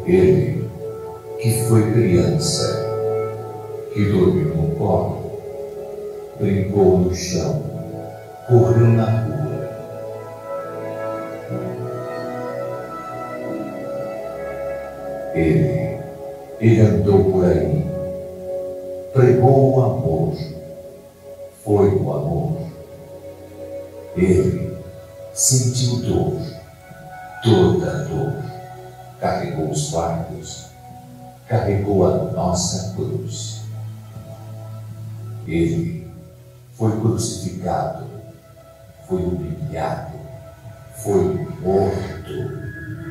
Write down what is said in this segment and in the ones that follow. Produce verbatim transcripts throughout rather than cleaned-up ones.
Ele, que foi criança, que dormiu no colo, brincou no chão, correu na rua. Ele, ele andou por aí, pregou o amor, foi o amor. Ele sentiu dor, toda a dor, carregou os fardos, carregou a nossa cruz. Ele foi crucificado, foi humilhado, foi morto.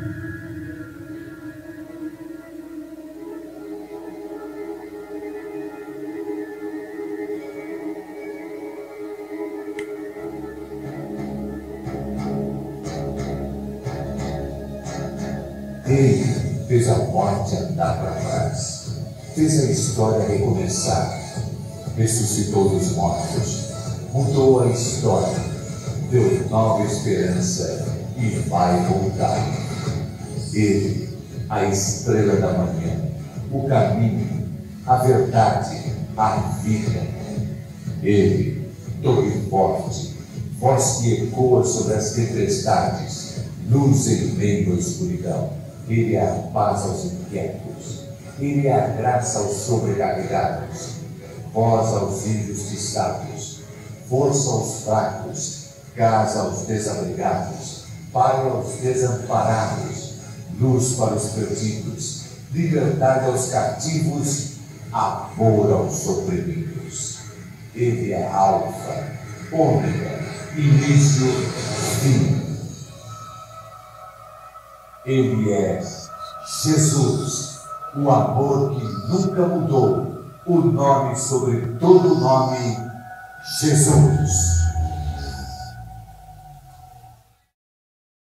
Ele fez a morte andar para trás, fez a história recomeçar, ressuscitou dos mortos, mudou a história, deu nova esperança e vai voltar. Ele, a estrela da manhã, o caminho, a verdade, a vida. Ele, torre forte, voz que ecoa sobre as tempestades, luz em meio à escuridão. Ele é a paz aos inquietos, Ele é a graça aos sobrecarregados, voz aos injustiçados, força aos fracos, casa aos desabrigados, pai aos desamparados, luz para os perdidos, liberdade aos cativos, amor aos oprimidos. Ele é alfa, ômega, início, fim. Ele é Jesus, o amor que nunca mudou, o nome sobre todo nome, Jesus.